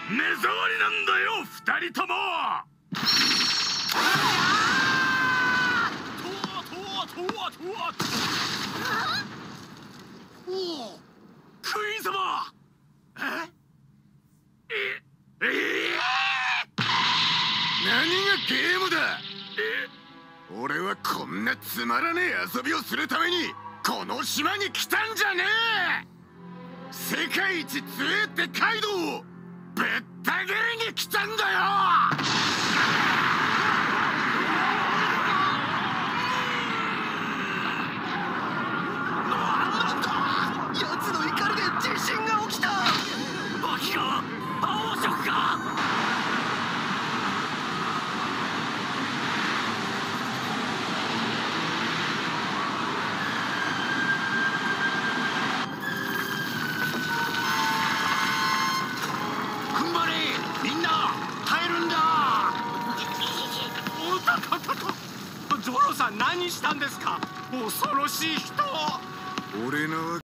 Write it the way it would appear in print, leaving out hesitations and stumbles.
目障りなんだよ二人とも。クイーン様。何がゲームだ。俺はこんなつまらねえ遊びをするためにこの島に来たんじゃねえ。世界一強えってカイドウをぶった切りに来たんだよ。 なんだ、奴の怒りで地震が起きた。 バキか青色か。踏ん張れみんな、耐えるんだ。 おたたたた。ゾロさん何したんですか。恐ろしい人。 俺の